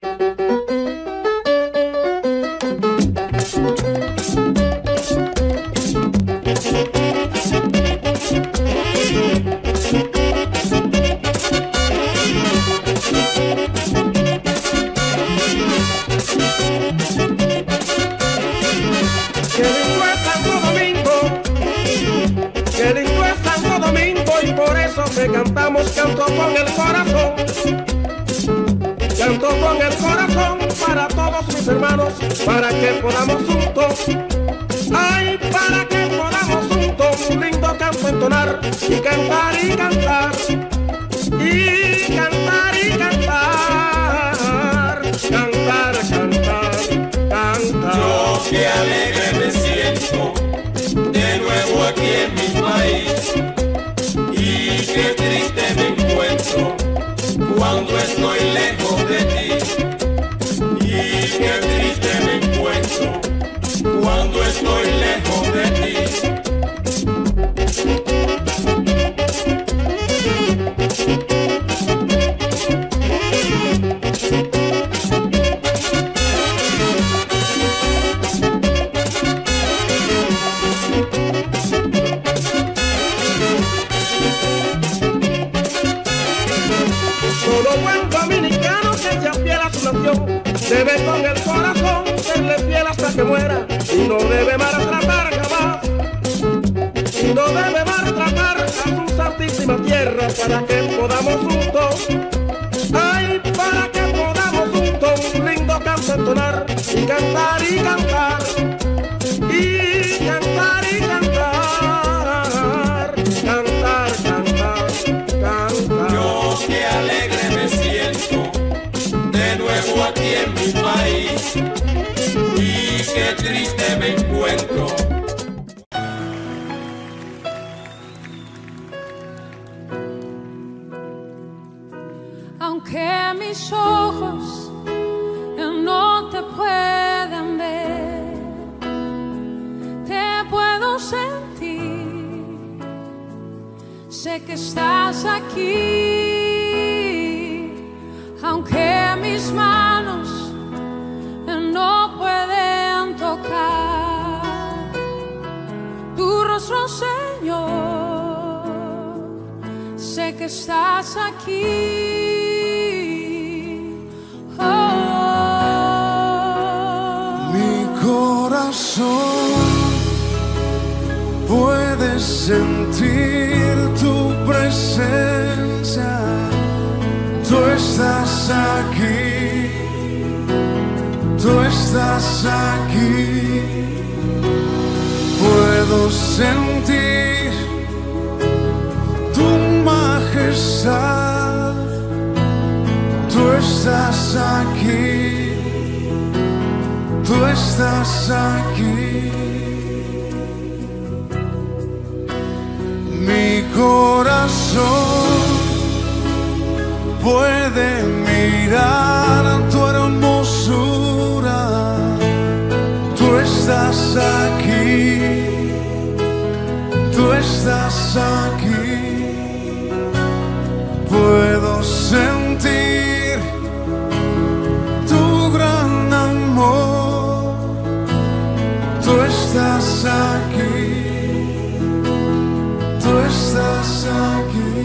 Cantamos, canto con el corazón, canto con el corazón para todos mis hermanos, para que podamos juntos, ay, para que podamos juntos un lindo canto entonar y cantar y cantar, y cantar y cantar, cantar, cantar, cantar. Yo que alegre me siento de nuevo aquí en mi país. Y qué triste me encuentro cuando estoy lejos de ti. Y qué triste me encuentro cuando estoy lejos de ti. Debe con el corazón serle fiel hasta que muera y no debe maltratar jamás, y no debe maltratar a su santísima tierra para que podamos juntos, ay, para que podamos juntos un lindo canto entonar y cantar y cantar, y cantar y cantar, cantar, cantar, cantar. Yo que alegre me siento de nuevo aquí en mi país, y qué triste me encuentro. Aunque mis ojos no te puedan ver, te puedo sentir, sé que estás aquí. Aunque mis manos no pueden tocar tu rostro, Señor, sé que estás aquí. Mi corazón puede sentir tu presencia. Tú estás aquí, tú estás aquí. Puedo sentir tu majestad. Tú estás aquí, tú estás aquí. Mi corazón puede mirar tu hermosura. Tú estás aquí, tú estás aquí. Puedo sentir tu gran amor. Tú estás aquí, tú estás aquí.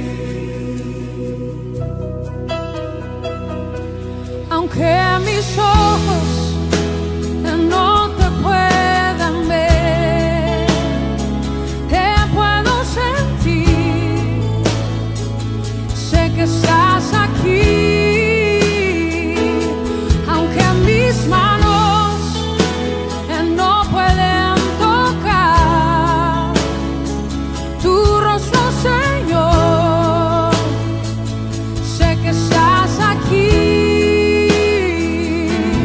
Aunque mis ojos no te puedan ver, te puedo sentir, sé que estás aquí. Aunque mis manos no pueden tocar tu rostro, Señor, sé que estás aquí.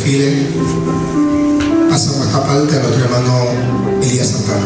desfile pasamos esta parte a nuestro hermano Elías Santana.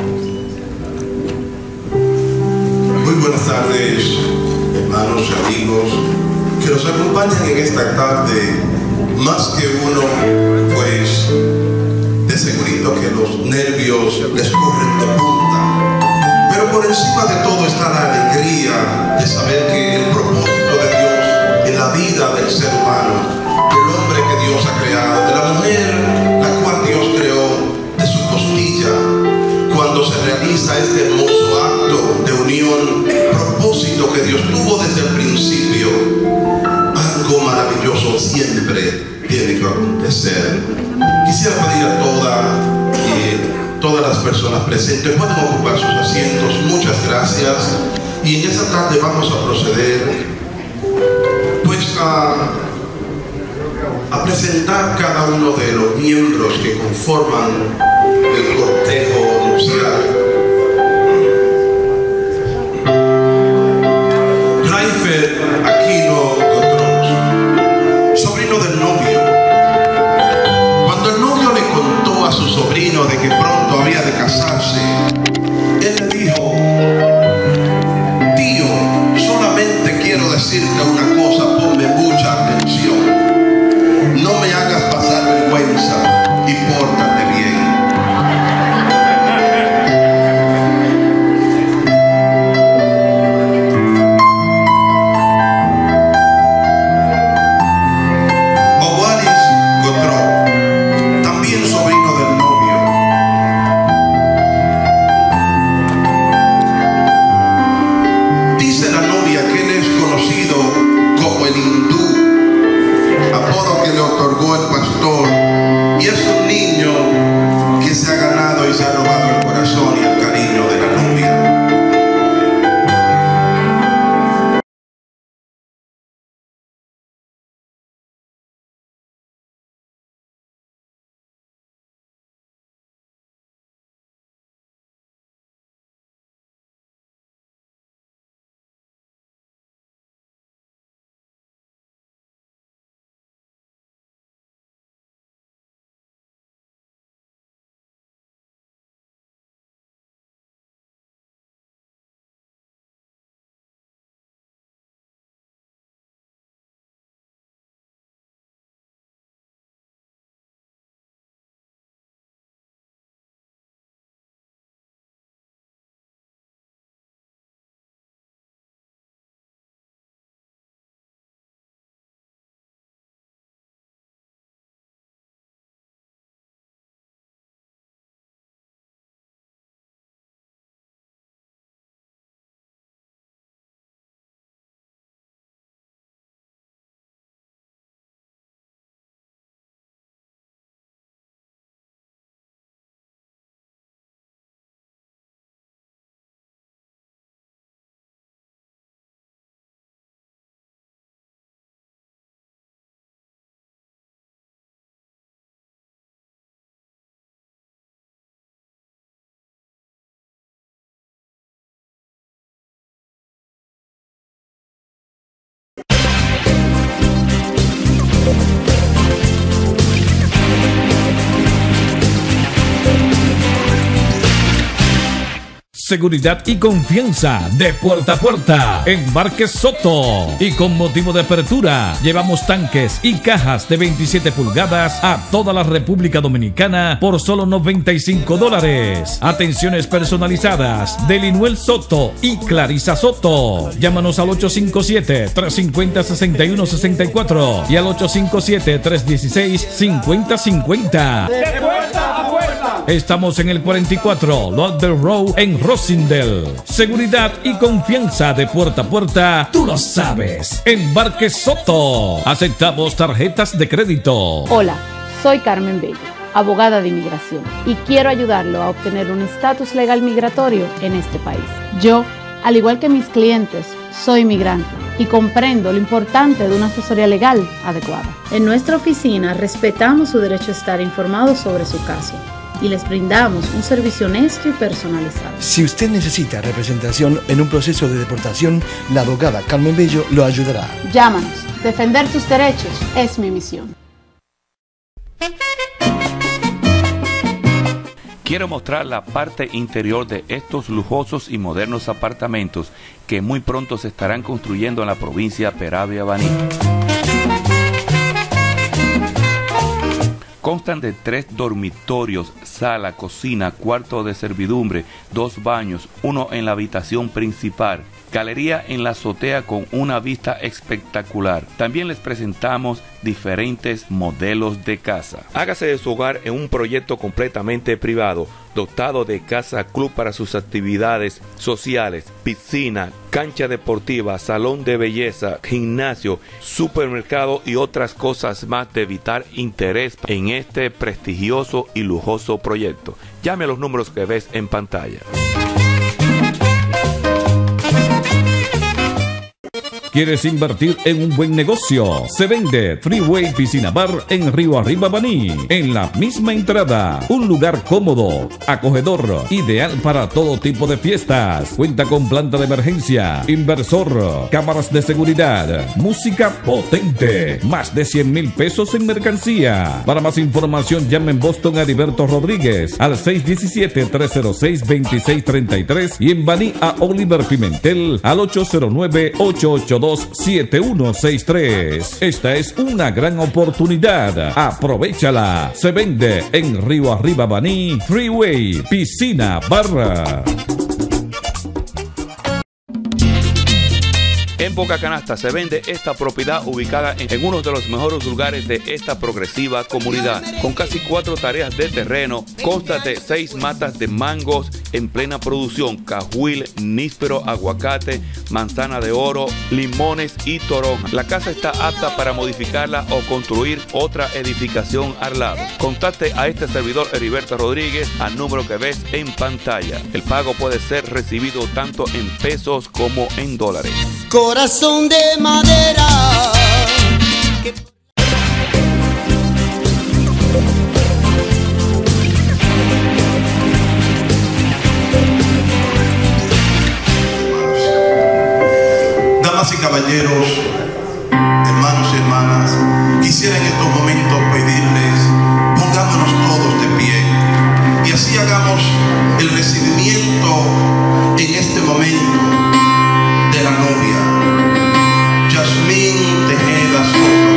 Muy buenas tardes, hermanos y amigos que nos acompañan en esta tarde. Más que uno, pues de segurito que los nervios les corren de punta, pero por encima de todo está la alegría de saber que el propósito de Dios en la vida del ser humano, del hombre que Dios ha creado, de la mujer la cual Dios creó de su costilla, cuando se realiza este hermoso acto de unión, propósito que Dios tuvo desde el principio, algo maravilloso siempre tiene que acontecer. Quisiera pedir a todas las personas presentes pueden ocupar sus asientos. Muchas gracias. Y en esta tarde vamos a proceder pues a presentar cada uno de los miembros que conforman el cortejo nupcial. Raifer Aquino Gotros, sobrino del novio. Cuando el novio le contó a su sobrino de que pronto había de casarse, él le dijo: tío, solamente quiero decirte una cosa, ponme mucha atención. No me hagas pasar vergüenza y pórtate bien. Seguridad y confianza de puerta a puerta. Embarque Soto. Y con motivo de apertura, llevamos tanques y cajas de 27 pulgadas a toda la República Dominicana por solo $95. Atenciones personalizadas de Linuel Soto y Clarisa Soto. Llámanos al 857-350-6164 y al 857-316-5050. De puerta a puerta. Estamos en el 44 Lauderdale Road en Rosendale. Seguridad y confianza de puerta a puerta, tú lo sabes. Embarque Soto. Aceptamos tarjetas de crédito. Hola, soy Carmen Bello, abogada de inmigración, y quiero ayudarlo a obtener un estatus legal migratorio en este país. Yo, al igual que mis clientes, soy migrante y comprendo lo importante de una asesoría legal adecuada. En nuestra oficina respetamos su derecho a estar informado sobre su caso y les brindamos un servicio honesto y personalizado. Si usted necesita representación en un proceso de deportación, la abogada Carmen Bello lo ayudará. Llámanos. Defender tus derechos es mi misión. Quiero mostrar la parte interior de estos lujosos y modernos apartamentos que muy pronto se estarán construyendo en la provincia Peravia-Baní. Constan de 3 dormitorios, sala, cocina, cuarto de servidumbre, 2 baños, uno en la habitación principal, galería en la azotea con una vista espectacular. También les presentamos diferentes modelos de casa. Hágase de su hogar en un proyecto completamente privado, dotado de casa club para sus actividades sociales, piscina, cancha deportiva, salón de belleza, gimnasio, supermercado y otras cosas más de vital interés en este prestigioso y lujoso proyecto. Llame a los números que ves en pantalla. ¿Quieres invertir en un buen negocio? Se vende Freeway Piscina Bar en Río Arriba, Baní. En la misma entrada, un lugar cómodo, acogedor, ideal para todo tipo de fiestas. Cuenta con planta de emergencia, inversor, cámaras de seguridad, música potente, más de 100,000 pesos en mercancía. Para más información, llame en Boston a Heriberto Rodríguez al 617-306-2633 y en Baní a Oliver Pimentel al 809-882-7163. Esta es una gran oportunidad. Aprovéchala. Se vende en Río Arriba, Baní, Freeway Piscina Bar. En Boca Canasta se vende esta propiedad ubicada en uno de los mejores lugares de esta progresiva comunidad. Con casi 4 tareas de terreno, consta de 6 matas de mangos en plena producción, cajuil, níspero, aguacate, manzana de oro, limones y toronja. La casa está apta para modificarla o construir otra edificación al lado. Contacte a este servidor Heriberto Rodríguez al número que ves en pantalla. El pago puede ser recibido tanto en pesos como en dólares. Corazón de madera. Damas y caballeros, hermanos y hermanas, quisiera en estos momentos pedirles, pongámonos todos de pie y así hagamos el recibimiento en este momento de la novia, Yasmín Tejeda Soto,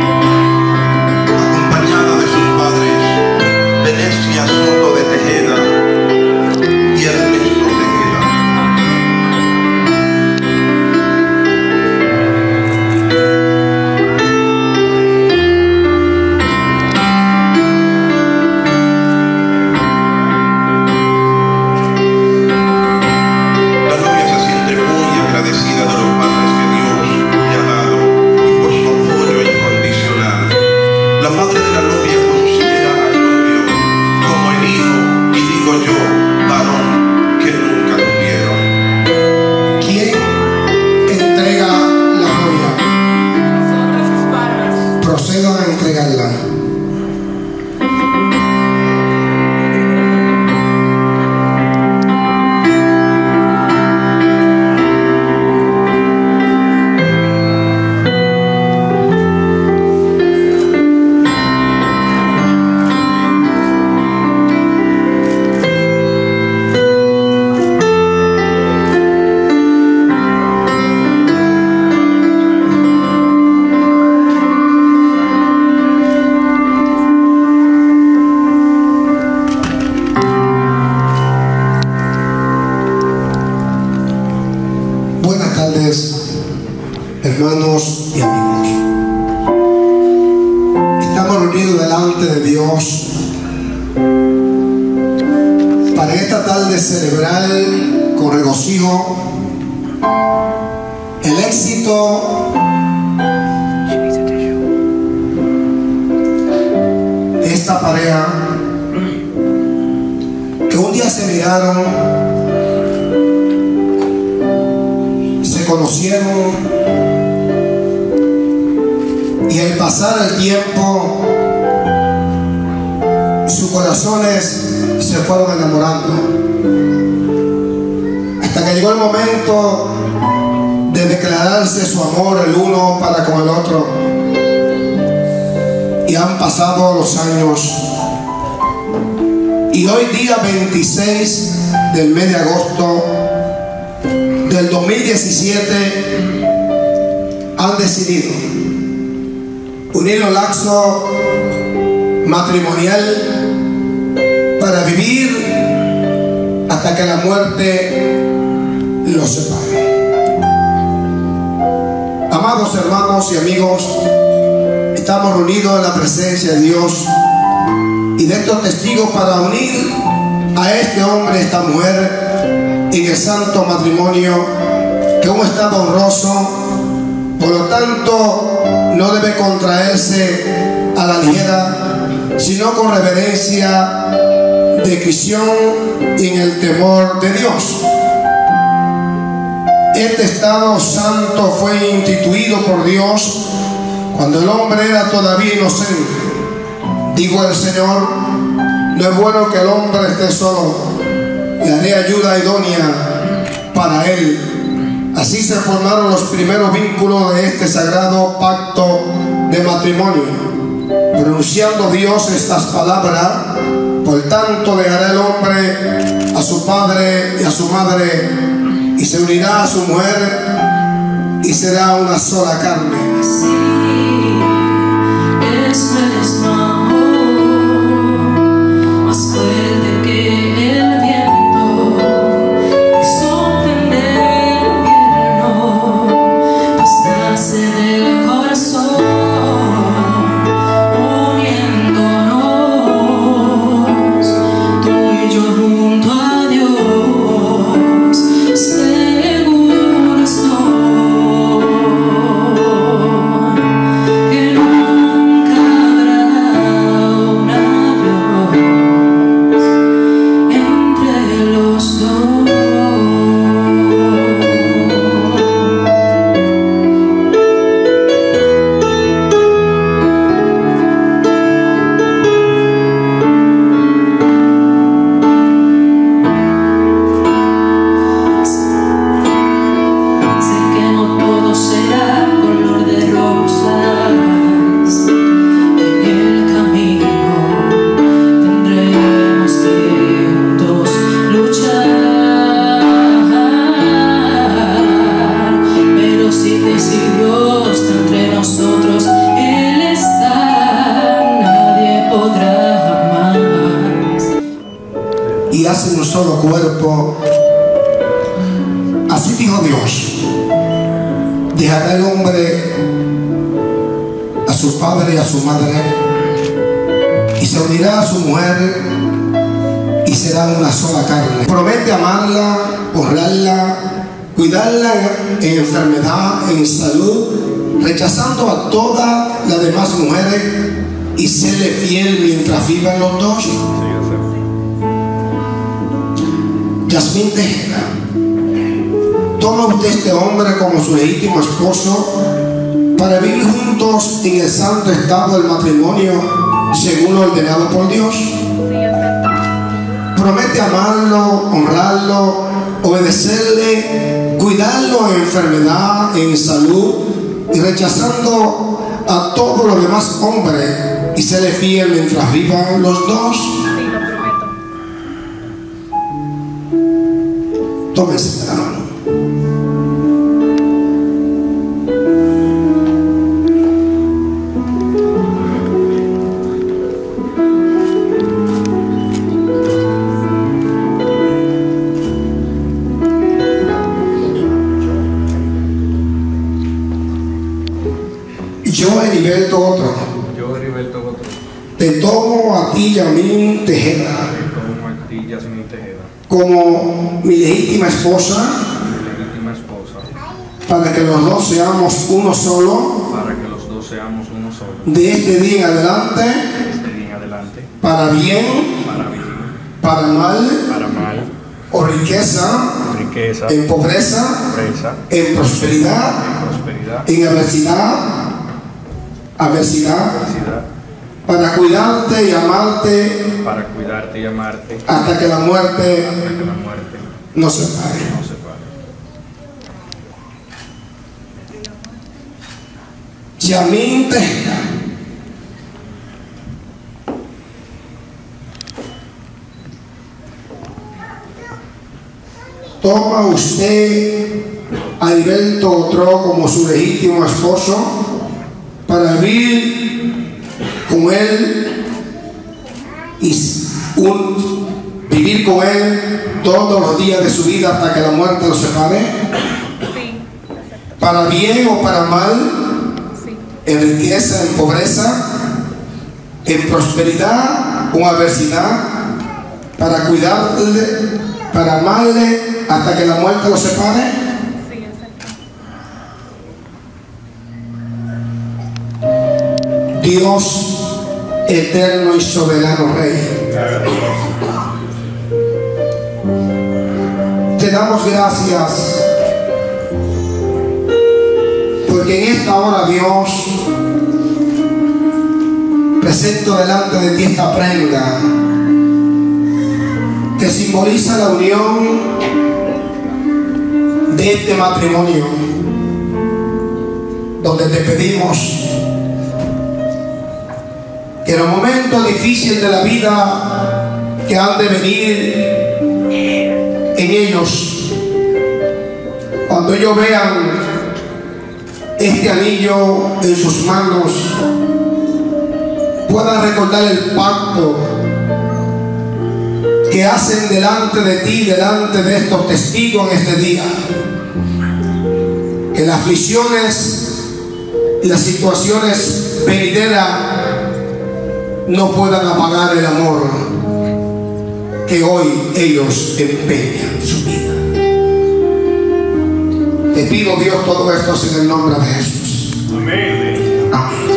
acompañada de sus padres, Venecia Soto de Tejeda y Ernesto Tejeda. Hermanos y amigos, estamos reunidos delante de Dios para esta tarde celebrar con regocijo el éxito de esta pareja que un día se miraron, se conocieron y al pasar el tiempo sus corazones se fueron enamorando hasta que llegó el momento de declararse su amor el uno para con el otro. y han pasado los años. Y hoy día 26 del mes de agosto del 2017 han decidido unir el lazo matrimonial para vivir hasta que la muerte los separe. Amados hermanos y amigos, estamos reunidos en la presencia de Dios y de estos testigos para unir a este hombre y esta mujer en el santo matrimonio, que es un estado honroso, por lo tanto no debe contraerse a la ligera, sino con reverencia, discreción y en el temor de Dios. Este estado santo fue instituido por Dios cuando el hombre era todavía inocente. Dijo el Señor: no es bueno que el hombre esté solo, le haré ayuda idónea para él. Así se formaron los primeros vínculos de este sagrado pacto de matrimonio. Pronunciando Dios estas palabras: por tanto dejará el hombre a su padre y a su madre, y se unirá a su mujer, y será una sola carne. Sí, es nuestro amor, más fuerte que el viento que sopla en el invierno, pues nace del corazón, uniéndonos, tú y yo junto a Dios, seguro estoy que nunca habrá un adiós entre los dos. Sé que no todo será color de rosas. En el camino tendremos que juntos luchar, pero si decidió está entre nosotros, Él está, nadie podrá jamás. Y hacen un solo cuerpo. Así dijo Dios: dejará el hombre a su padre y a su madre, y se unirá a su mujer, y será una sola carne. Promete amarla, honrarla, cuidarla en enfermedad, en salud, rechazando a todas las demás mujeres, y serle fiel mientras vivan los dos. Yasmín Tejeda, toma usted este hombre como su legítimo esposo para vivir juntos en el santo estado del matrimonio según lo ordenado por Dios. Promete amarlo, honrarlo, obedecerle, cuidarlo en enfermedad, en salud, y rechazando a todos los demás hombres, y serle fiel mientras vivan los dos. Tómese la mano. Yo, Heriberto Otro, te tomo a ti, Yasmín Tejeda, como mi legítima esposa, para que los dos seamos uno solo, de este día en adelante, para bien, para mal, o riqueza, en pobreza, en prosperidad, en adversidad, para cuidarte y amarte, hasta que la muerte nos separe. Yasmín Tejeda, toma usted a Heriberto Otro como su legítimo esposo para vivir con él y vivir con él todos los días de su vida hasta que la muerte los separe? Sí. ¿Para bien o para mal? Sí. ¿En riqueza, en pobreza, en prosperidad o adversidad? ¿Para cuidarle, para amarle hasta que la muerte los separe? Sí, exacto. Dios eterno y soberano Rey, te damos gracias porque en esta hora, Dios, presento delante de ti esta prenda que simboliza la unión de este matrimonio, donde te pedimos que en los momentos difíciles de la vida que han de venir en ellos, cuando ellos vean este anillo en sus manos, puedan recordar el pacto que hacen delante de ti, delante de estos testigos en este día. Que las aflicciones y las situaciones venideras no puedan apagar el amor que hoy ellos empeñan su vida. Te pido, Dios, todo esto en el nombre de Jesús. Amén. Amén.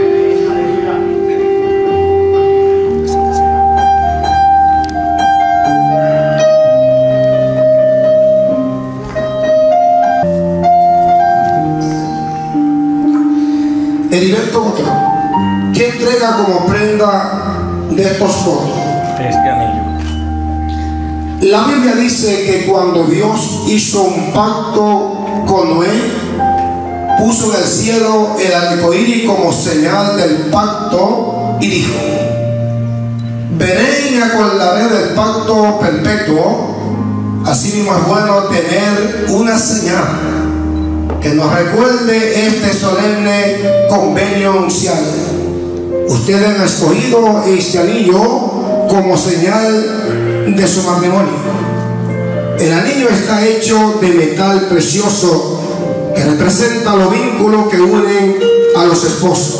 Heriberto Otro, ¿qué entrega como prenda de estos votos? Este anillo. La Biblia dice que cuando Dios hizo un pacto con Noé, puso en el cielo el arcoíris como señal del pacto y dijo: veré y me acordaré del pacto perpetuo. Asimismo es bueno tener una señal que nos recuerde este solemne convenio nupcial. Ustedes han escogido este anillo como señal de su matrimonio. El anillo está hecho de metal precioso que representa los vínculos que unen a los esposos.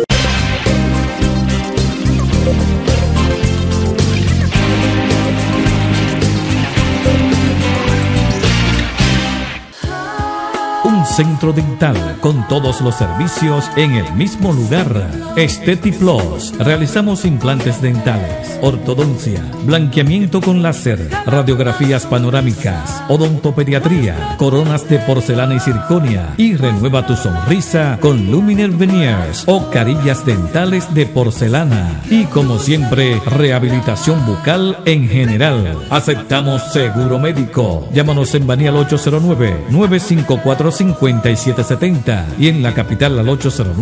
Centro dental con todos los servicios en el mismo lugar. Aesthetic Plus. Realizamos implantes dentales, ortodoncia, blanqueamiento con láser, radiografías panorámicas, odontopediatría, coronas de porcelana y circonia, y renueva tu sonrisa con Luminaire Veneers o carillas dentales de porcelana. Y como siempre, rehabilitación bucal en general. Aceptamos seguro médico. Llámanos en Banial 809-954-5770 y en la capital al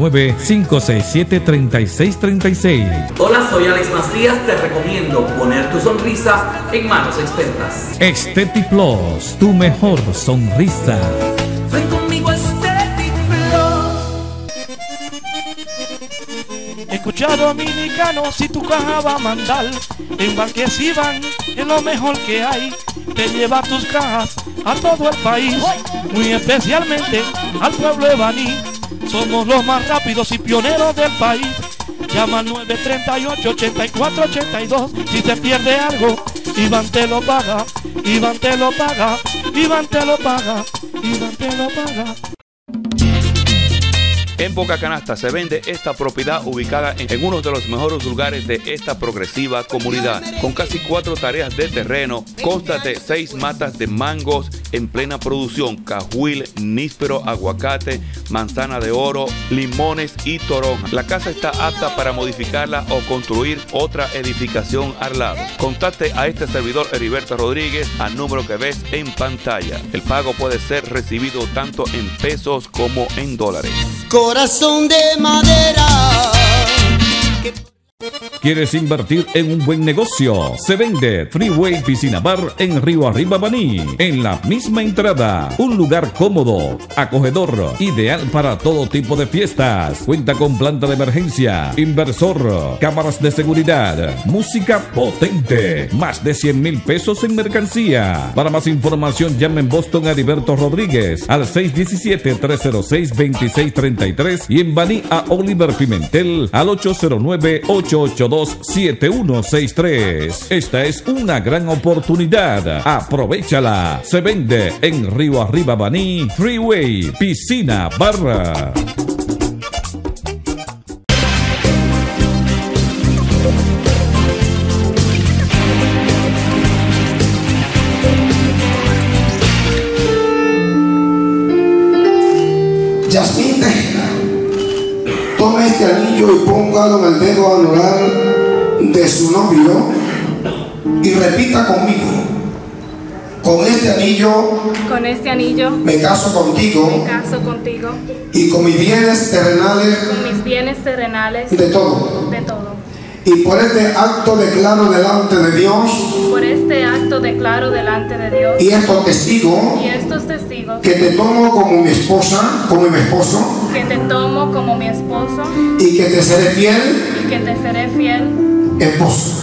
809-567-3636. Hola, soy Alex Macías. Te recomiendo poner tu sonrisa en manos expertas. Aesthetic Plus, tu mejor sonrisa. Ven conmigo a Aesthetic Plus. Escucha, dominicano, si tu caja va a mandar, en Banquesiban es lo mejor que hay. Te lleva tus cajas a todo el país, muy especialmente al pueblo de Baní. Somos los más rápidos y pioneros del país. Llama al 938-8482 si te pierde algo. Iván te lo paga, Iván te lo paga, Iván te lo paga, Iván te lo paga. En Boca Canasta se vende esta propiedad ubicada en uno de los mejores lugares de esta progresiva comunidad. Con casi 4 tareas de terreno, consta de 6 matas de mangos en plena producción, cajuil, níspero, aguacate, manzana de oro, limones y toronja. La casa está apta para modificarla o construir otra edificación al lado. Contacte a este servidor Heriberto Rodríguez al número que ves en pantalla. El pago puede ser recibido tanto en pesos como en dólares. Corazón de madera. ¿Quieres invertir en un buen negocio? Se vende Freeway Piscina Bar en Río Arriba, Baní. En la misma entrada, un lugar cómodo, acogedor, ideal para todo tipo de fiestas. Cuenta con planta de emergencia, inversor, cámaras de seguridad, música potente, más de 100,000 pesos en mercancía. Para más información, llame en Boston a Heriberto Rodríguez al 617-306-2633 y en Baní a Oliver Pimentel al 809-882-7163. Esta es una gran oportunidad. Aprovechala. Se vende en Río Arriba, Baní, Freeway Piscina Bar. Yasmín Tejeda, tome este anillo y póngalo en el dedo anular de su novio y repita conmigo: con este anillo me caso contigo y con mis bienes terrenales de todo. Y por este acto declaro delante de Dios y estos testigos que te tomo como mi esposa, como mi esposo, y que te seré fiel esposo.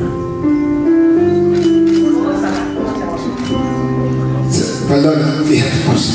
Perdona, fíjate, esposa.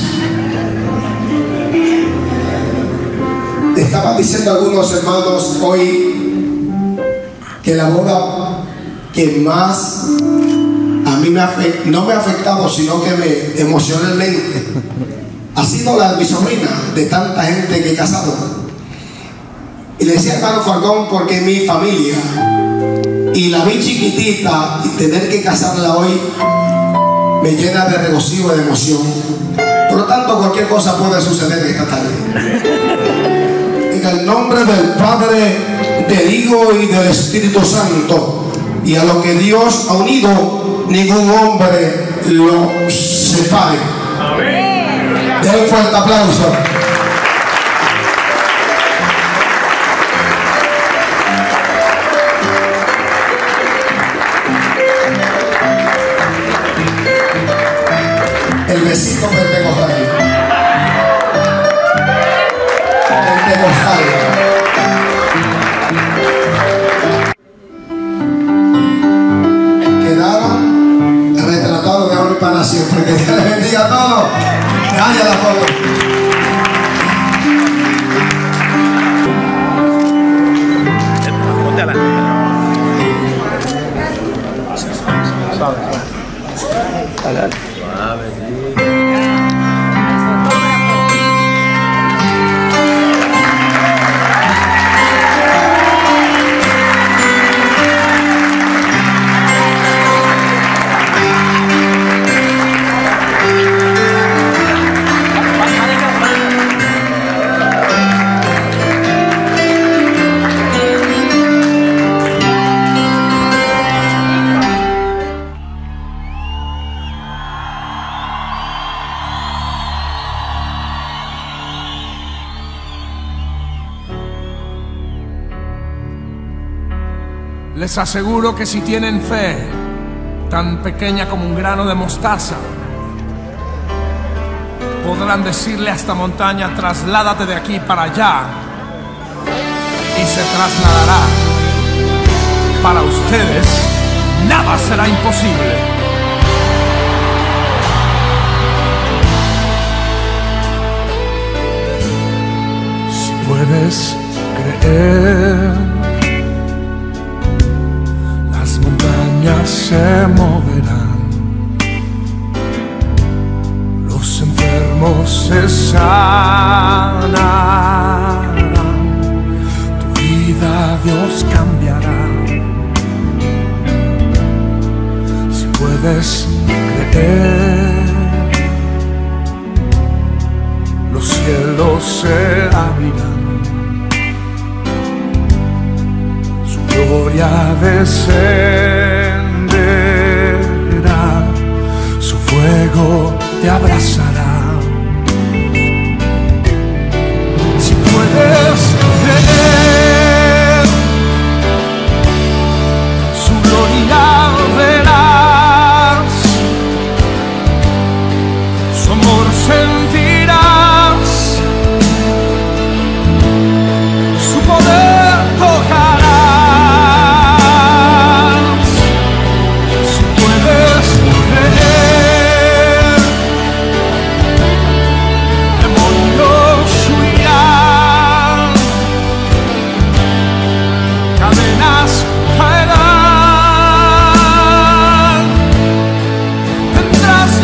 Estaban diciendo algunos hermanos hoy que la boda que más a mí no me ha afectado, sino que me emocionalmente ha sido la de mi sobrina, de tanta gente que he casado. Y le decía hermano Falcón, porque mi familia y la vi chiquitita y tener que casarla hoy me llena de regocijo y de emoción. Por lo tanto, cualquier cosa puede suceder esta tarde. En el nombre del Padre, del Hijo y del Espíritu Santo, y a lo que Dios ha unido, ningún hombre lo separe. Amén. Den un fuerte aplauso. El besito pentecostal. Pentecostal. Quedaron retratados de ahora y para siempre. Que Dios les bendiga a todos. Calla la foto. Les aseguro que si tienen fe, tan pequeña como un grano de mostaza, podrán decirle a esta montaña: trasládate de aquí para allá, y se trasladará. Para ustedes, nada será imposible. Si puedes creer, se moverán, los enfermos se sanarán, tu vida Dios cambiará. Si puedes creer, los cielos se abrirán, su gloria descenderá, su fuego te abrazará. Si puedes creer, su amor sentirás, su poder tocarás. Si puedes creer, demonios huirán, cadenas caerán, tendrás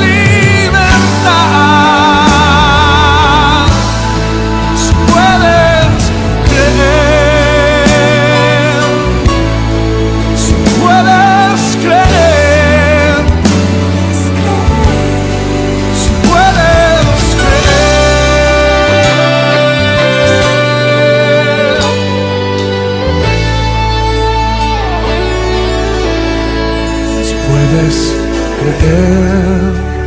libertad. Si puedes creer, si puedes creer, si puedes creer, si puedes creer,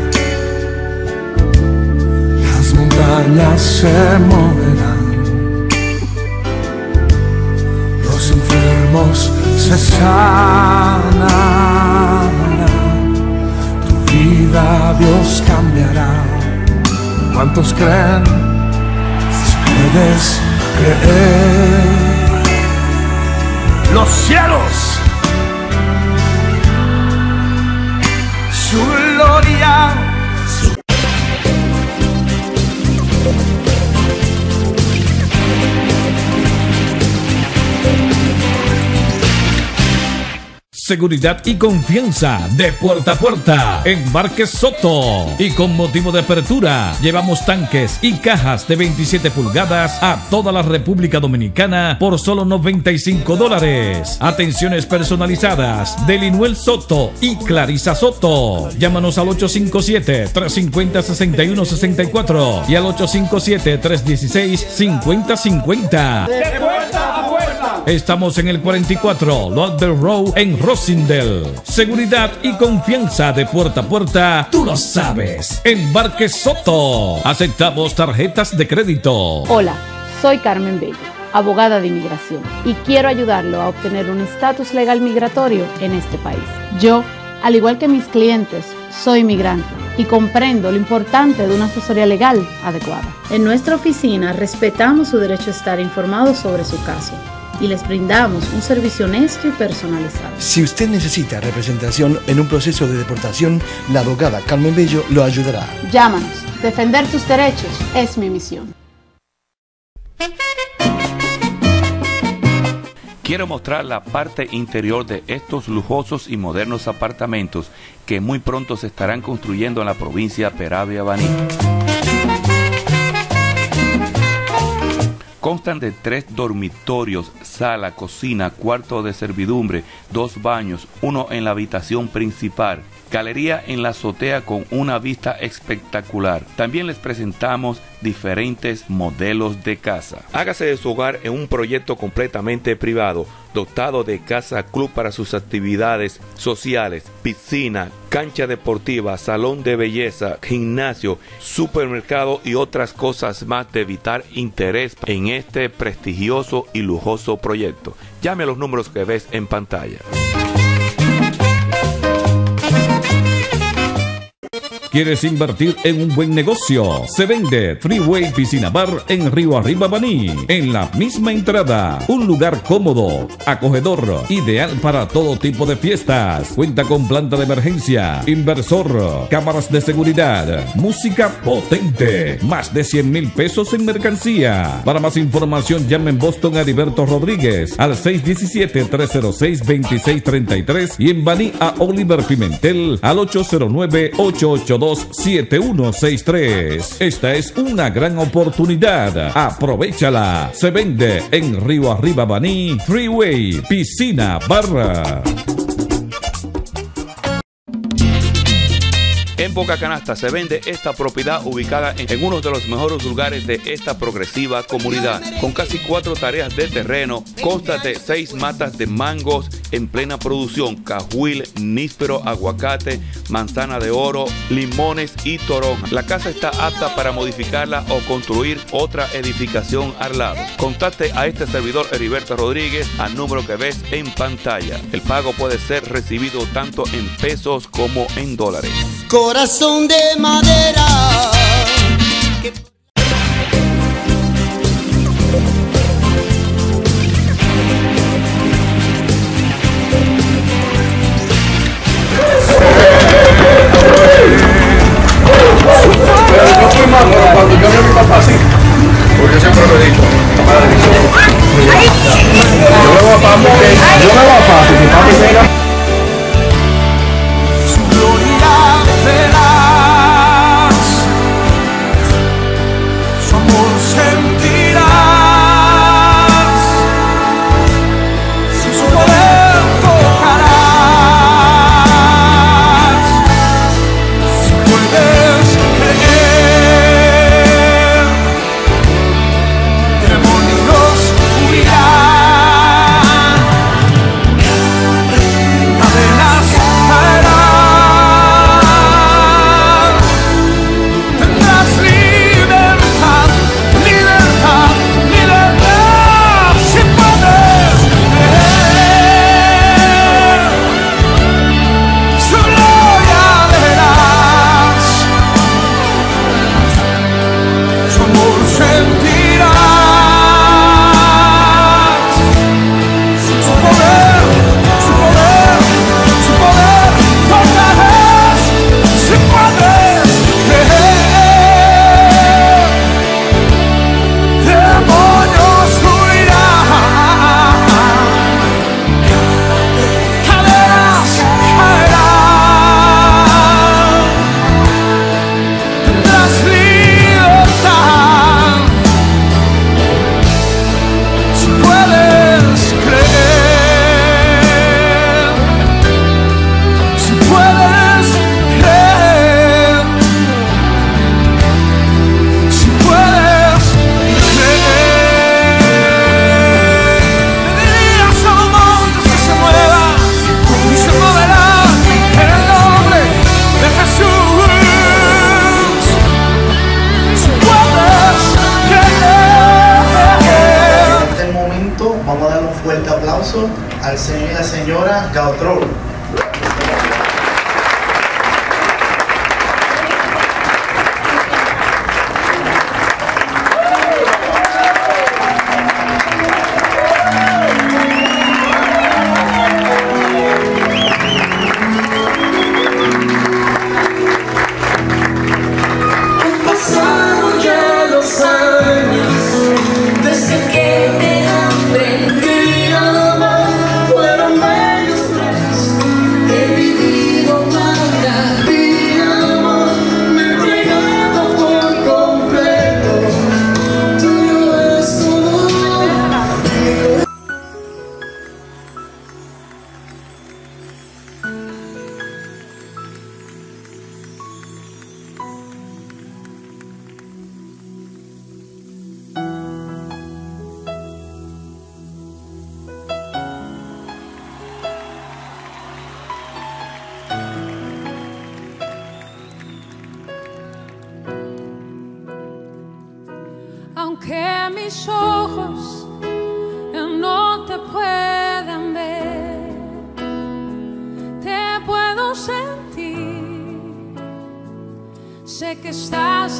las montañas se moverán, los enfermos se sanarán, tu vida Dios cambiará. ¿Cuántos creen? Si puedes creer, los cielos, su gloria. Seguridad y confianza de puerta a puerta en Márquez Soto. Y con motivo de apertura, llevamos tanques y cajas de 27 pulgadas a toda la República Dominicana por solo $95. Atenciones personalizadas de Linuel Soto y Clarisa Soto. Llámanos al 857-350-6164 y al 857-316-5050. De puerta a puerta. Estamos en el 44 Lauderdale Road en Rosendale. Seguridad y confianza de puerta a puerta, tú lo sabes. En Márquez Soto aceptamos tarjetas de crédito. Hola, soy Carmen Bello, abogada de inmigración, y quiero ayudarlo a obtener un estatus legal migratorio en este país. Yo, al igual que mis clientes, soy migrante y comprendo lo importante de una asesoría legal adecuada. En nuestra oficina respetamos su derecho a estar informado sobre su caso y les brindamos un servicio honesto y personalizado. Si usted necesita representación en un proceso de deportación, la abogada Carmen Bello lo ayudará. Llámanos. Defender tus derechos es mi misión. Quiero mostrar la parte interior de estos lujosos y modernos apartamentos que muy pronto se estarán construyendo en la provincia Peravia-Baní. Constan de 3 dormitorios, sala, cocina, cuarto de servidumbre, 2 baños, uno en la habitación principal, galería en la azotea con una vista espectacular. También les presentamos diferentes modelos de casa. Hágase de su hogar en un proyecto completamente privado, dotado de casa club para sus actividades sociales, piscina, cancha deportiva, salón de belleza, gimnasio, supermercado y otras cosas más de vital interés en este prestigioso y lujoso proyecto. Llame a los números que ves en pantalla. ¿Quieres invertir en un buen negocio? Se vende Freeway Piscina Bar en Río Arriba, Baní. En la misma entrada, un lugar cómodo, acogedor, ideal para todo tipo de fiestas. Cuenta con planta de emergencia, inversor, cámaras de seguridad, música potente, más de 100,000 pesos en mercancía. Para más información, llame en Boston a Heriberto Rodríguez al 617-306-2633 y en Baní a Oliver Pimentel al 809-882-7163. Esta es una gran oportunidad. Aprovéchala. Se vende en Río Arriba, Baní, Freeway Piscina Bar. En Boca Canasta se vende esta propiedad ubicada en uno de los mejores lugares de esta progresiva comunidad. Con casi 4 tareas de terreno, consta de 6 matas de mangos en plena producción, cajuil, níspero, aguacate, manzana de oro, limones y toronja. La casa está apta para modificarla o construir otra edificación al lado. Contacte a este servidor Heriberto Rodríguez al número que ves en pantalla. El pago puede ser recibido tanto en pesos como en dólares. Corazón de madera. papi, que no me va fácil, si papi llega. Su gloria verás, su amor sentirás, su poder tocarás, si puedes creer, demonios huirán, cadenas caerán, tendrás libertad, libertad, libertad, si puedes creer, su gloria verás, su amor sentirás, su poder, su poder, su poder tocarás, si puedes creer, demonios huirán, cadenas caerán, tendrás libertad, si puedes creer, si puedes creer, si puedes creer. Le dirías a los montes que se muevan y se moverán en el nombre de Jesús. Si puedes creer. En este momento vamos a dar un fuerte aplauso al señor y la señora Gautreau. Pasaron ya los años desde que te aprendí a amar. Fueron menos tres que he vivido para ti, amor. Me he entregado por completo. Tuyo es todo. Aunque mis ojos no te puedan ver, te puedo sentir. Sé que estás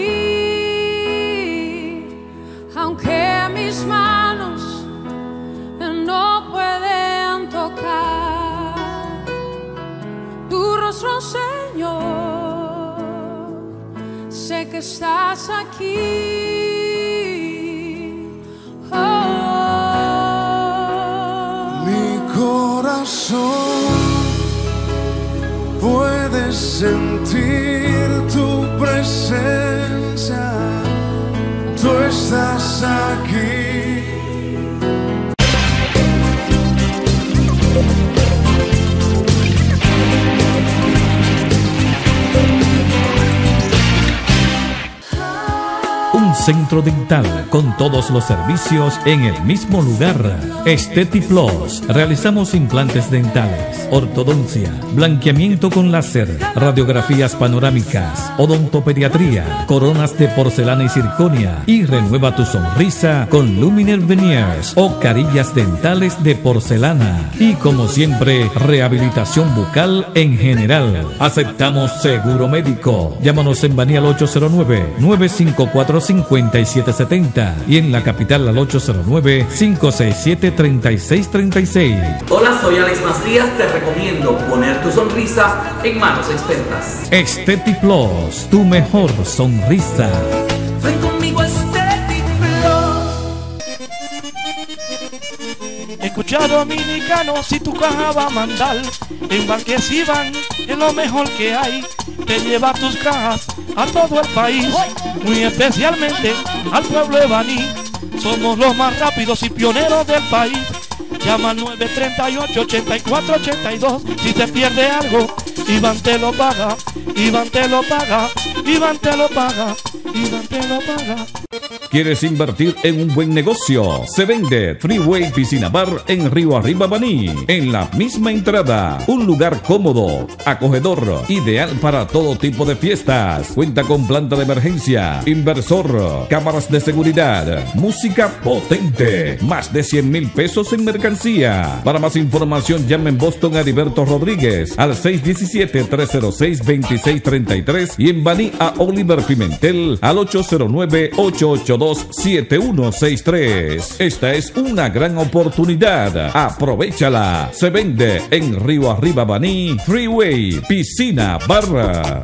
aquí, aunque mis manos no pueden tocar tu rostro, Señor. Sé que estás aquí. Mi corazón puede sentir tu presencia. Tú estás aquí. Un centro dental con todos los servicios en el mismo lugar. Estetic Plus. Realizamos implantes dentales, ortodoncia, blanqueamiento con láser, radiografías panorámicas, odontopediatría, coronas de porcelana y circonia, y renueva tu sonrisa con Luminer Veneers o carillas dentales de porcelana. Y como siempre, rehabilitación bucal en general. Aceptamos seguro médico. Llámanos en Banial 809-954-5770 y en la capital al 809-567-3636. Hola, soy Alex Macías. Te recomiendo poner tu sonrisa en manos expertas. Estetic Plus, tu mejor sonrisa. Ven conmigo a Estetic Plus. Escucha dominicano, si tu caja va a mandar, Embarques Iván es lo mejor que hay. Te lleva tus cajas a todo el país, muy especialmente al pueblo de Baní. Somos los más rápidos y pioneros del país. Llama al 938-8482. Si te pierde algo, Iván te lo paga, Iván te lo paga, Iván te lo paga, Iván te lo paga. ¿Quieres invertir en un buen negocio? Se vende Freeway Piscina Bar en Río Arriba, Baní. En la misma entrada, un lugar cómodo, acogedor, ideal para todo tipo de fiestas. Cuenta con planta de emergencia, inversor, cámaras de seguridad, música potente, más de 100,000 pesos en mercancía. Para más información, llame en Boston a Heriberto Rodríguez al 617-306-2633 y en Baní a Oliver Pimentel al 809-882-7163. Esta es una gran oportunidad. Aprovechala. Se vende en Río Arriba, Baní, Freeway Piscina Bar.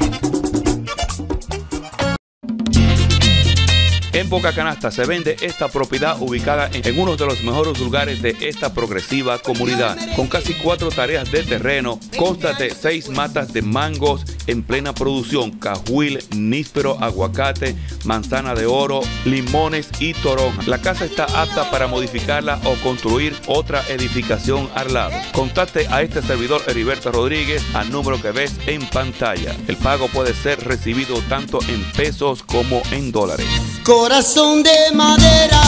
En Boca Canasta se vende esta propiedad ubicada en uno de los mejores lugares de esta progresiva comunidad. Con casi 4 tareas de terreno, consta de 6 matas de mangos en plena producción, cajuil, níspero, aguacate, manzana de oro, limones y toronja. La casa está apta para modificarla o construir otra edificación al lado. Contacte a este servidor Heriberto Rodríguez al número que ves en pantalla. El pago puede ser recibido tanto en pesos como en dólares. Corazón de madera.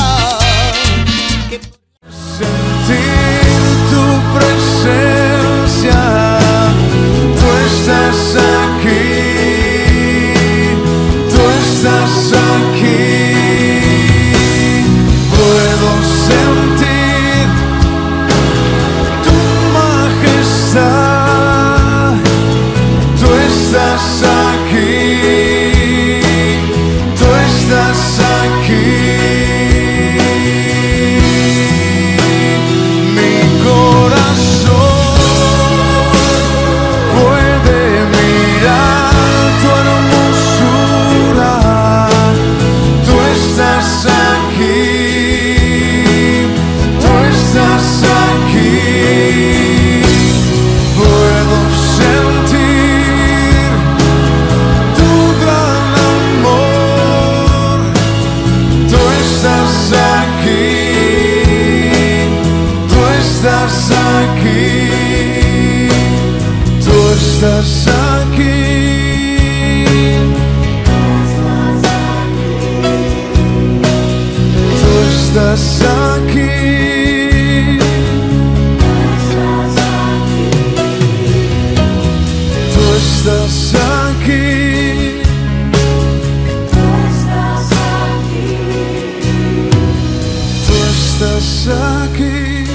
Sentir tu presencia, tú estás aquí, tú estás aquí. Puedo sentir tu majestad, tú estás aquí. Estás aquí, mi corazón puede mirar tu hermosura, tú estás aquí, tú estás aquí, puedo sentir tu gran amor. Tú estás aquí, tú estás aquí, tú estás aquí, tú estás aquí, tú estás aquí. Estás aquí.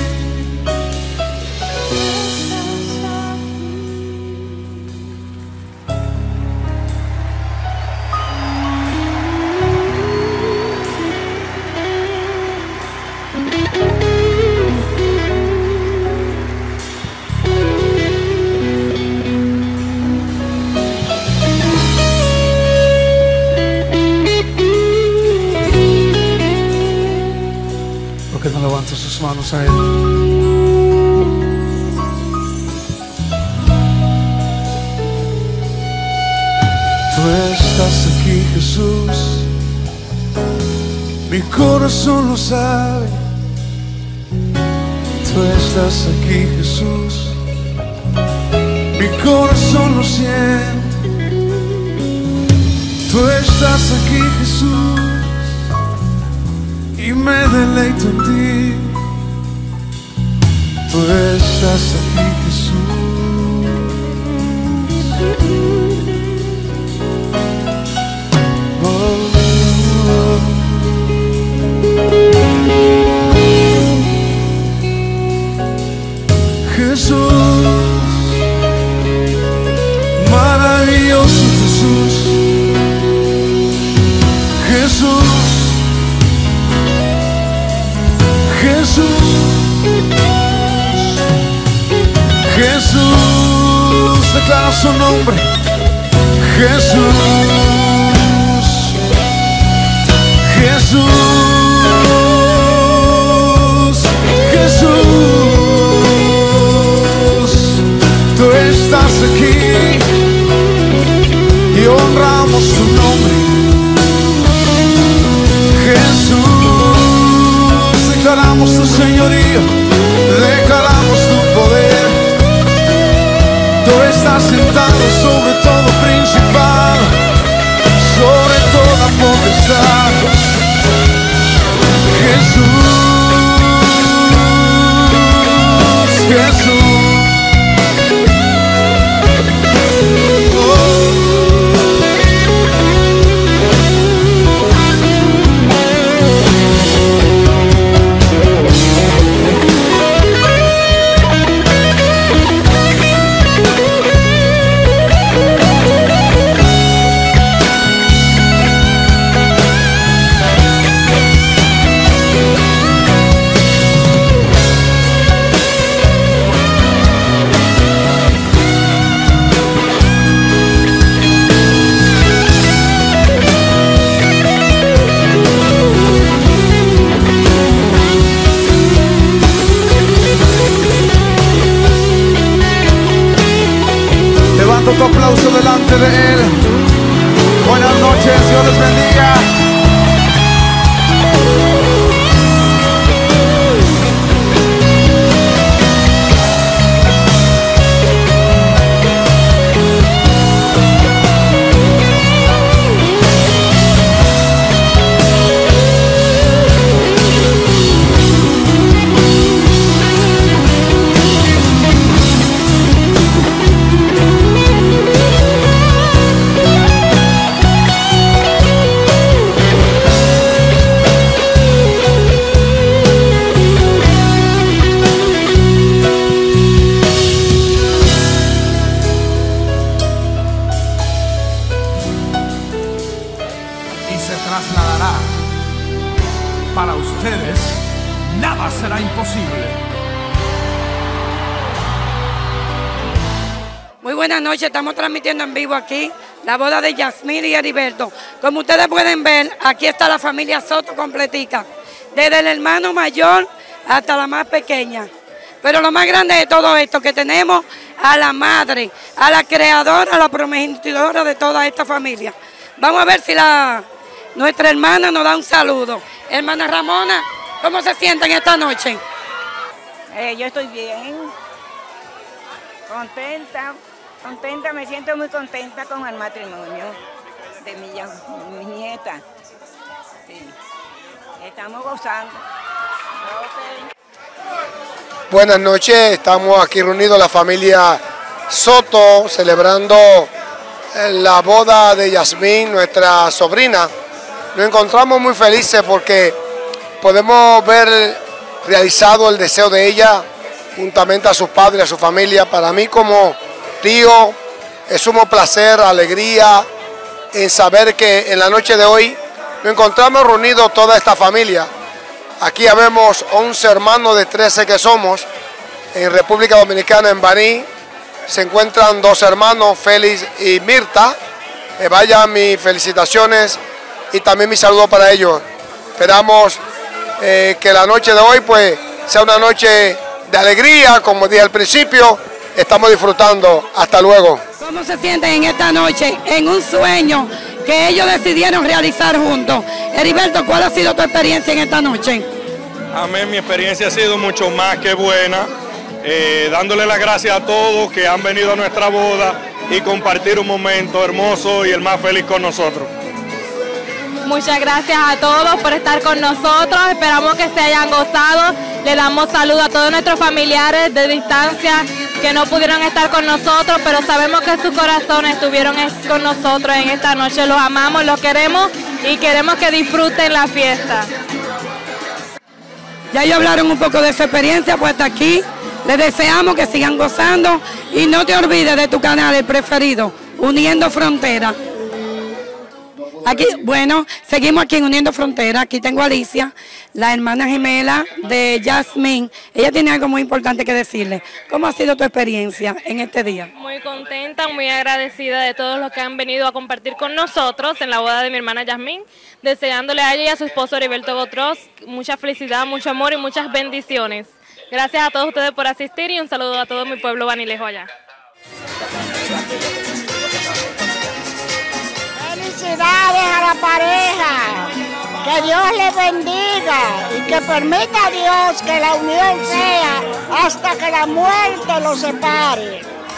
¿Por qué no levanta sus manos a Él? Tú estás aquí, Jesús. Mi corazón lo sabe. Tú estás aquí, Jesús. Mi corazón lo siente. Tú estás aquí, Jesús. Y me deleito en ti. Tú estás aquí, Jesús. Oh, oh. Jesús, maravilloso Jesús. Jesús, Jesús, Jesús, declara su nombre. Jesús, Jesús, Jesús. señorío, declaramos tu poder. Tú estás sentado sobre todo principal, sobre toda potestad. Jesús, Jesús. Levanta tu aplauso delante de Él. Buenas noches, Dios les bendiga. Para ustedes, nada será imposible. Muy buenas noches, estamos transmitiendo en vivo aquí la boda de Yasmín y Heriberto. Como ustedes pueden ver, aquí está la familia Soto completica, desde el hermano mayor hasta la más pequeña. Pero lo más grande de todo esto, que tenemos a la madre, a la creadora, a la prometedora de toda esta familia. Vamos a ver si nuestra hermana nos da un saludo. Hermana Ramona, ¿cómo se sienten esta noche? Yo estoy bien, contenta, me siento muy contenta con el matrimonio de mi nieta. Sí. Estamos gozando. Buenas noches, estamos aquí reunidos la familia Soto celebrando la boda de Yasmín, nuestra sobrina. Nos encontramos muy felices porque podemos ver realizado el deseo de ella juntamente a sus padres, a su familia. Para mí como tío es sumo placer, alegría en saber que en la noche de hoy nos encontramos reunidos toda esta familia. Aquí habemos 11 hermanos de 13 que somos. En República Dominicana, en Baní, se encuentran 2 hermanos, Félix y Mirta. Vayan mis felicitaciones y también mi saludo para ellos. Esperamos que la noche de hoy pues sea una noche de alegría, como dije al principio. Estamos disfrutando. Hasta luego. ¿Cómo se sienten en esta noche, en un sueño que ellos decidieron realizar juntos? Heriberto, ¿cuál ha sido tu experiencia en esta noche? Amén, mi experiencia ha sido mucho más que buena, dándole las gracias a todos que han venido a nuestra boda y compartir un momento hermoso y el más feliz con nosotros. Muchas gracias a todos por estar con nosotros, esperamos que se hayan gozado. Le damos saludos a todos nuestros familiares de distancia que no pudieron estar con nosotros, pero sabemos que sus corazones estuvieron con nosotros en esta noche. Los amamos, los queremos y queremos que disfruten la fiesta. Ya ellos hablaron un poco de su experiencia, pues hasta aquí. Les deseamos que sigan gozando y no te olvides de tu canal, el preferido, Uniendo Frontera. Aquí, bueno, seguimos aquí en Uniendo Frontera. Aquí tengo a Alicia, la hermana gemela de Yasmín. Ella tiene algo muy importante que decirle. ¿Cómo ha sido tu experiencia en este día? Muy contenta, muy agradecida de todos los que han venido a compartir con nosotros en la boda de mi hermana Yasmín, deseándole a ella y a su esposo Heriberto Botros mucha felicidad, mucho amor y muchas bendiciones. Gracias a todos ustedes por asistir y un saludo a todo mi pueblo banilejo allá. Felicidades a la pareja, que Que Dios les bendiga y que permita a Dios que la unión sea hasta que la muerte los separe.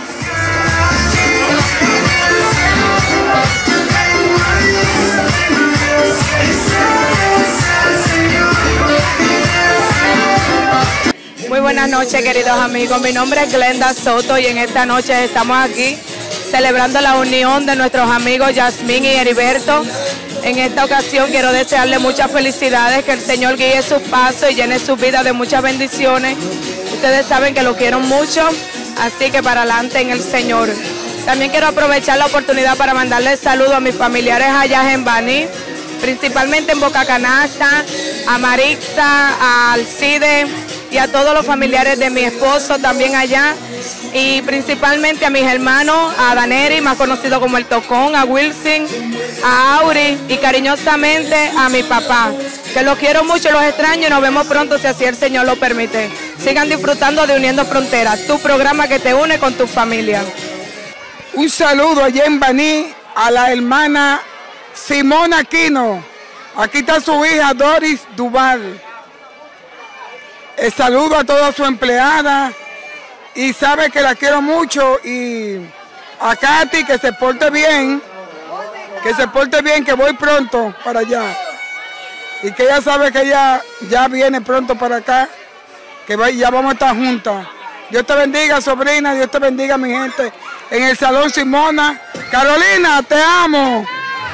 Muy buenas noches, queridos amigos. Mi nombre es Glenda Soto y en esta noche estamos aquí celebrando la unión de nuestros amigos Yasmín y Heriberto. En esta ocasión quiero desearle muchas felicidades, que el Señor guíe sus pasos y llene su vida de muchas bendiciones. Ustedes saben que lo quiero mucho, así que para adelante en el Señor. También quiero aprovechar la oportunidad para mandarles saludos a mis familiares allá en Baní, principalmente en Boca Canasta, a Marixa, a Alcide y a todos los familiares de mi esposo también allá, y principalmente a mis hermanos, a Daneri, más conocido como el Tocón, a Wilson, a Auri y cariñosamente a mi papá, que los quiero mucho, los extraño y nos vemos pronto si así el Señor lo permite. Sigan disfrutando de Uniendo Fronteras, tu programa que te une con tu familia. Un saludo allá en Baní a la hermana Simona Aquino. Aquí está su hija Doris Duval. El saludo a toda su empleada y sabe que la quiero mucho, y a Katy que se porte bien, que voy pronto para allá y que ella sabe que ella ya viene pronto para acá, que ya vamos a estar juntas. Dios te bendiga, sobrina, Dios te bendiga, mi gente, en el Salón Simona. Carolina, te amo.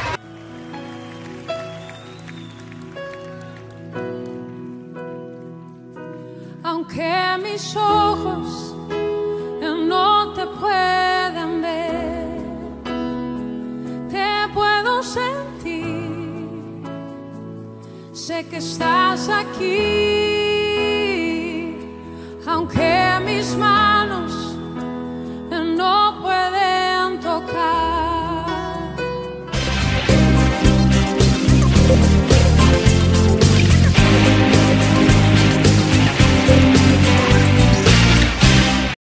Aunque mis ojos no te puedan ver, te puedo sentir, sé que estás aquí.